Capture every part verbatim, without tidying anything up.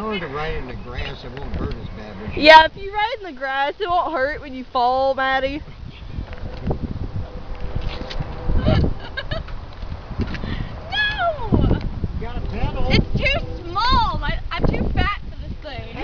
long as you're right in the grass, it won't hurt as bad. But yeah, if you ride in the grass, it won't hurt when you fall, Maddie. No! You got a pedal. It's too small. My, I'm too fat for this thing.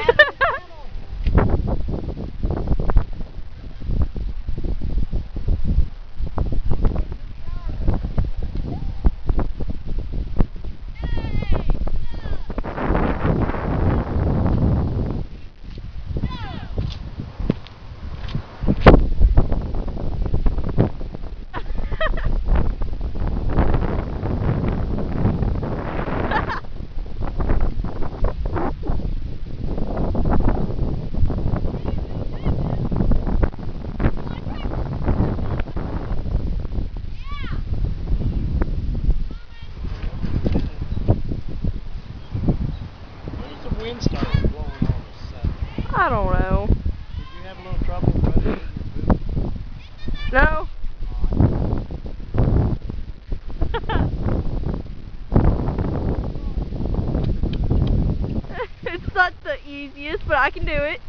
Wind started blowing all of a sudden. I don't know. Did you have a little trouble running in your boot? No. It's not the easiest, but I can do it.